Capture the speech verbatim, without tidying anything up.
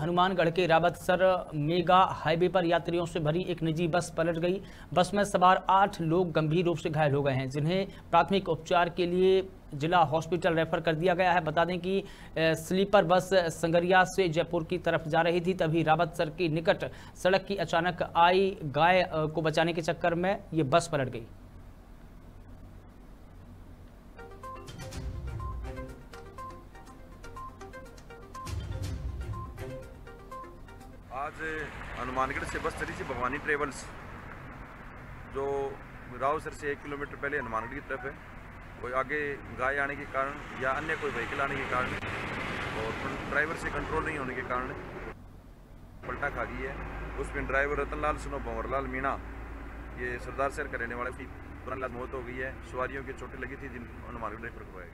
हनुमानगढ़ के Rawatsar mega highway पर यात्रियों से भरी एक निजी बस पलट गई। बस में सवार आठ लोग गंभीर रूप से घायल हो गए हैं, जिन्हें प्राथमिक उपचार के लिए जिला हॉस्पिटल रेफर कर दिया गया है। बता दें कि स्लीपर बस संगरिया से जयपुर की तरफ जा रही थी, तभी रावतसर के निकट सड़क की अचानक आई गाय को बचाने के चक्कर में ये बस पलट गई। आज हनुमानगढ़ से बस चली थी भवानी ट्रेवल्स, जो रावतसर से एक किलोमीटर पहले हनुमानगढ़ की तरफ है। कोई आगे गाय आने के कारण या अन्य कोई व्हीकल आने के कारण और ड्राइवर से कंट्रोल नहीं होने के कारण पलटा खा गई है। उसमें ड्राइवर रतनलाल सुनो भंवरलाल मीणा, ये सरदार शहर का रहने वाले की तुरंत मौत हो गई है। सवारियों की चोटें लगी थी, जिन हनुमानगढ़ रेफर करवाया।